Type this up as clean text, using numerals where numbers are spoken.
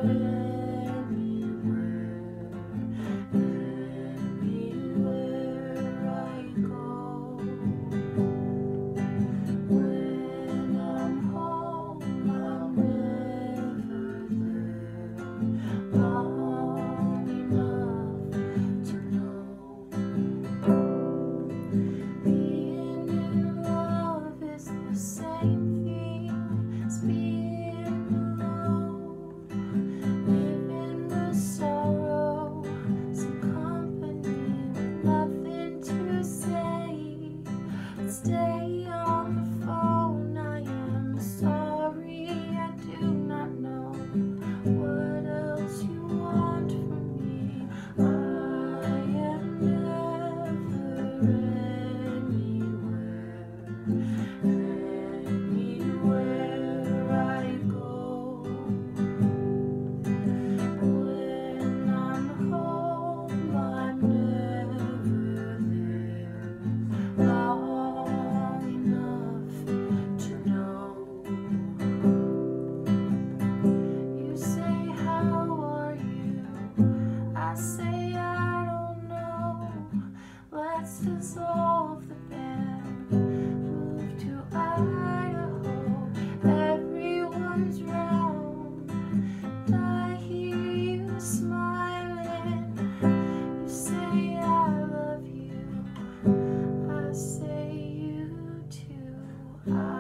Stay on the phone, I am sorry, I do not know what else you want from me. I am never anywhere I go. When I'm home, I'm never there long enough to know. You say, how are you? I say, I don't know. Let's dissolve the band, move to Idaho. Everyone's round, and I hear you smiling. You say, I love you. I say you too.